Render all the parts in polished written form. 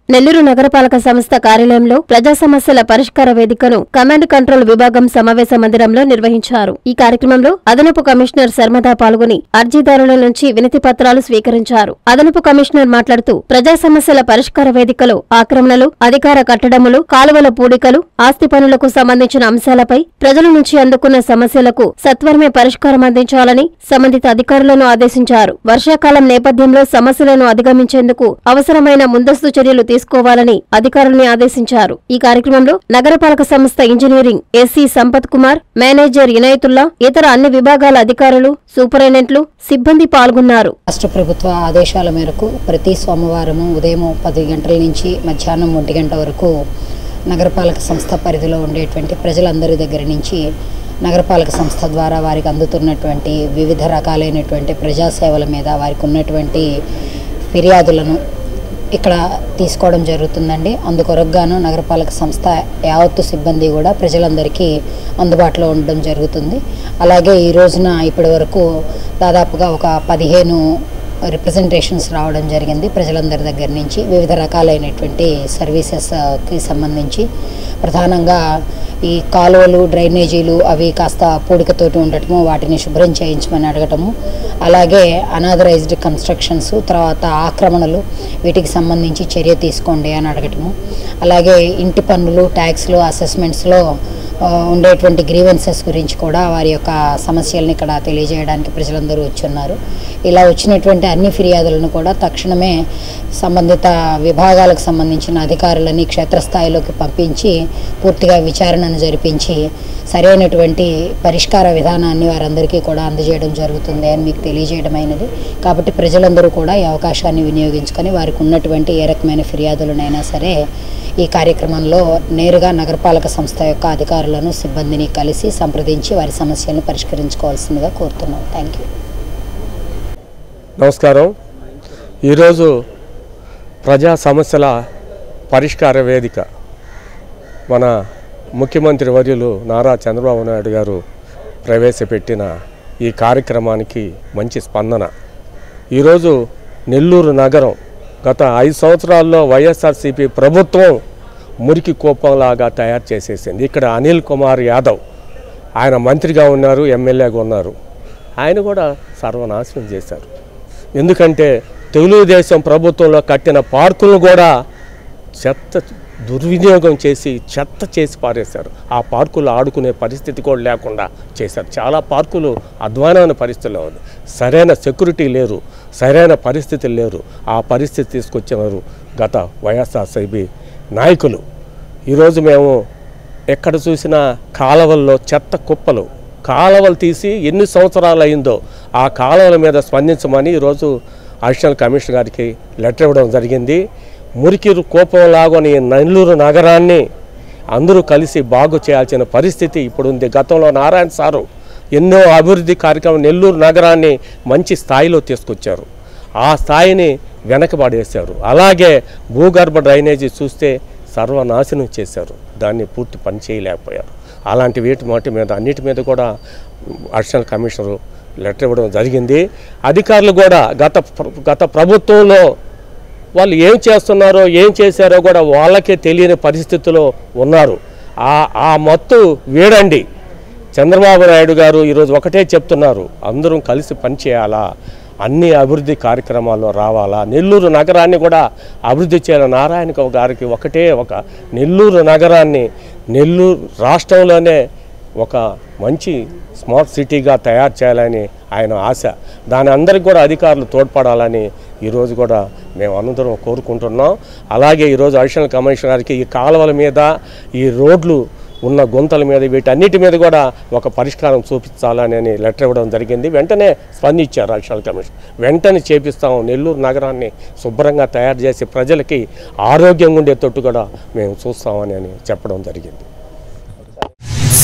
నెల్లూరు నగరపాలక సంస్థ కార్యాలయంలో ప్రజా సమస్యల పరిష్కార వేదికను కమాండ్ కంట్రోల్ విభాగం సమావేశ మందిరంలో నిర్వహించారు. ఈ కార్యక్రమంలో అదనపు కమిషనర్ శర్మద పాల్గొని అర్జీదారుల నుంచి వినతి పత్రాలు స్వీకరించారు. అదనపు కమిషనర్ మాట్లాడుతూ ప్రజా సమస్యల పరిష్కార వేదికలో ఆక్రమణలు, అధికార కట్టడములు, కాలువల పూడికలు, ఆస్తి పనులకు సంబంధించిన అంశాలపై ప్రజల నుంచి అందుకున్న సమస్యలకు సత్వరమే పరిష్కారం అందించాలని సంబంధిత అధికారులను ఆదేశించారు. వర్షాకాలం నేపథ్యంలో సమస్యలను అధిగమించేందుకు అవసరమైన ముందస్తు చర్యలు తీసుకోవాలని అధికారుల్ని ఆదేశించారు. ఈ కార్యక్రమంలో నగరపాలక సంస్థ engineering SE Sampath Kumar, manager Inayatullah, ఇతర అన్ని విభాగాల అధికారులు, సూపరింటెండెంట్లు, సిబ్బంది పాల్గొన్నారు. రాష్ట్ర ప్రభుత్వ ఆదేశాల మేరకు ప్రతి సోమవారం ఉదయం 10 గంటల నుంచి మధ్యాహ్నం 1 గంట వరకు నగరపాలక సంస్థ పరిధిలో ఉండేటువంటి ప్రజలందరి దగ్గర నుంచి నగరపాలక సంస్థ ద్వారా వారికి అందుతున్నటువంటి వివిధ రకాలైనటువంటి ప్రజాసేవల మీద వారికి ఉన్నటువంటి ఫిర్యాదులను ఇక్కడ తీసుకోవడం జరుగుతుందండి. అందుకొరగాను నగరపాలక సంస్థ యావత్తు సిబ్బంది కూడా ప్రజలందరికీ అందుబాటులో ఉండడం జరుగుతుంది. అలాగే ఈ రోజున ఇప్పటి వరకు దాదాపుగా ఒక 15 రిప్రజెంటేషన్స్ రావడం జరిగింది ప్రజలందరి దగ్గర నుంచి వివిధ రకాలైనటువంటి సర్వీసెస్కి సంబంధించి. ప్రధానంగా ఈ కాలువలు, డ్రైనేజీలు అవి కాస్త పూడికతోటి ఉండటము, వాటిని శుభ్రం చేయించమని అడగటము, అలాగే అనాథరైజ్డ్ కన్స్ట్రక్షన్స్, తర్వాత ఆక్రమణలు, వీటికి సంబంధించి చర్య తీసుకోండి అని అడగటము, అలాగే ఇంటి పన్నులు, ట్యాక్స్లు, అసెస్మెంట్స్లో ఉండేటువంటి గ్రీవెన్సెస్ గురించి కూడా వారి యొక్క సమస్యలను ఇక్కడ తెలియజేయడానికి ప్రజలందరూ వచ్చున్నారు. ఇలా వచ్చినటువంటి అన్ని ఫిర్యాదులను కూడా తక్షణమే సంబంధిత విభాగాలకు సంబంధించిన అధికారులని క్షేత్రస్థాయిలోకి పంపించి పూర్తిగా విచారణను జరిపించి సరైనటువంటి పరిష్కార విధానాన్ని వారందరికీ కూడా అందజేయడం జరుగుతుంది అని మీకు తెలియజేయడమైనది. కాబట్టి ప్రజలందరూ కూడా ఈ అవకాశాన్ని వినియోగించుకొని వారికి ఉన్నటువంటి ఏ రకమైన ఫిర్యాదులనైనా సరే ఈ కార్యక్రమంలో నేరుగా నగరపాలక సంస్థ యొక్క అధికారులను, సిబ్బందిని కలిసి సంప్రదించి వారి సమస్యలను పరిష్కరించుకోవాల్సిందిగా కోరుతున్నాం. Thank you. నమస్కారం. ఈరోజు ప్రజా సమస్యల పరిష్కార వేదిక మన ముఖ్యమంత్రి వర్యులు నారా చంద్రబాబు నాయుడు గారు ప్రవేశపెట్టిన ఈ కార్యక్రమానికి మంచి స్పందన. ఈరోజు నెల్లూరు నగరం గత 5 సంవత్సరాల్లో వైఎస్ఆర్సీపీ ప్రభుత్వం మురికి కోపంలాగా తయారు చేసేసింది. ఇక్కడ అనిల్ కుమార్ యాదవ్ ఆయన మంత్రిగా ఉన్నారు, ఎమ్మెల్యేగా ఉన్నారు. ఆయన కూడా సర్వనాశనం చేశారు. ఎందుకంటే తెలుగుదేశం ప్రభుత్వంలో కట్టిన పార్కులను కూడా దుర్వినియోగం చేసి చెత్త చేసి పారేశారు. ఆ పార్కులు ఆడుకునే పరిస్థితి కూడా లేకుండా చేశారు. చాలా పార్కులు అధ్వానమైన పరిస్థితిలో ఉంది. సరైన సెక్యూరిటీ లేరు, సరైన పరిస్థితులు లేరు. ఆ పరిస్థితి తీసుకొచ్చినారు గత వైఎస్ఆర్సీపీ నాయకులు. ఈరోజు మేము ఎక్కడ చూసినా కాలువల్లో చెత్త కుప్పలు, కాలువలు తీసి ఎన్ని సంవత్సరాలు అయిందో ఆ కాలువల మీద స్పందించమని ఈరోజు అడిషనల్ కమిషనర్ గారికి లెటర్ ఇవ్వడం జరిగింది. మురికి కోపంలాగని నెల్లూరు నగరాన్ని అందరూ కలిసి బాగు చేయాల్సిన పరిస్థితి ఇప్పుడు ఉంది. గతంలో నారాయణ సారు ఎన్నో అభివృద్ధి కార్యక్రమం నెల్లూరు నగరాన్ని మంచి స్థాయిలో తీసుకొచ్చారు. ఆ స్థాయిని వెనకబడేశారు. అలాగే భూగర్భ డ్రైనేజీ చూస్తే సర్వనాశనం చేశారు. దాన్ని పూర్తి పని చేయలేకపోయారు. అలాంటి వాటి మీద అన్నిటి మీద కూడా అడిషనల్ కమిషనర్ లెటర్ ఇవ్వడం జరిగింది. అధికారులు కూడా గత ప్రభుత్వంలో వాళ్ళు ఏం చేస్తున్నారో ఏం చేశారో కూడా వాళ్ళకే తెలియని పరిస్థితిలో ఉన్నారు. ఆ మత్తు వీడండి. చంద్రబాబు నాయుడు గారు ఈరోజు ఒకటే చెప్తున్నారు, అందరం కలిసి పనిచేయాలా, అన్ని అభివృద్ధి కార్యక్రమాల్లో రావాలా, నెల్లూరు నగరాన్ని కూడా అభివృద్ధి చేయాలి. నారాయణ గారికి ఒకటే ఒక నెల్లూరు నగరాన్ని నెల్లూరు రాష్ట్రంలోనే ఒక మంచి స్మార్ట్ సిటీగా తయారు చేయాలని ఆయన ఆశ. దాని అందరికి కూడా అధికారులు తోడ్పడాలని ఈరోజు కూడా మేము అందరం కోరుకుంటున్నాం. అలాగే ఈరోజు అడిషనల్ కమిషనర్ గారికి ఈ కాలువల మీద, ఈ రోడ్లు ఉన్న గుంతల మీద, వీటన్నిటి మీద కూడా ఒక పరిష్కారం చూపించాలని లెటర్ ఇవ్వడం జరిగింది. వెంటనే స్పందించారు అడిషనల్ కమిషనర్. వెంటనే చేపిస్తాం, నెల్లూరు నగరాన్ని శుభ్రంగా తయారు చేసి ప్రజలకి ఆరోగ్యంగా ఉండేటట్టు కూడా మేము చూస్తామని చెప్పడం జరిగింది.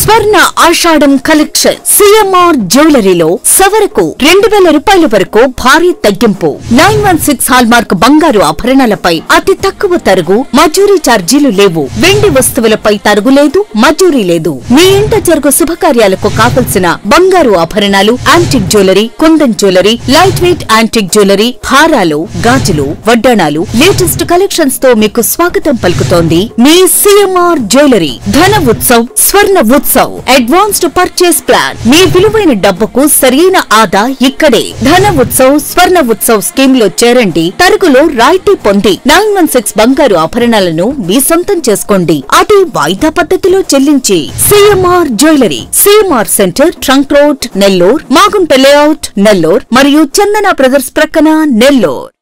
స్వర్ణ ఆషాఢం కలెక్షన్ సిఎంఆర్ జ్యువెలరీలో సవరకు 2000 రూపాయల వరకు భారీ తగ్గింపు. 916 హాల్మార్క్ బంగారు ఆభరణాలపై అతి తక్కువ తరుగు, మజూరీ ఛార్జీలు లేవు. వెండి వస్తువులపై తరుగు లేదు, మజూరీ లేదు. మీ ఇంట జరుగు శుభకార్యాలకు కావలసిన బంగారు ఆభరణాలు, antique jewellery, Kundan jewellery, light weight antique jewellery, హారాలు, గాజులు, వడ్డాణాలు, లేటెస్ట్ కలెక్షన్స్ తో మీకు స్వాగతం పలుకుతోంది మీ CMR jewellery. Dhana Utsav, Swarna Utsav, advanced purchase plan. మీ విలువైన డబ్బుకు సరైన ఆదా ఇక్కడే. ధన ఉత్సవ్, స్వర్ణ ఉత్సవ్ స్కీమ్ లో చేరండి. తరుగులో రాయితీ పొంది 916 బంగారు ఆభరణాలను మీ సొంతం చేసుకోండి. అది వాయిదా పద్ధతిలో చెల్లించి. CMR jewellery, CMR center, trunk road, Nellore, Magunta layout, Nellore మరియు చందన బ్రదర్స్ ప్రక్కన, నెల్లూర్.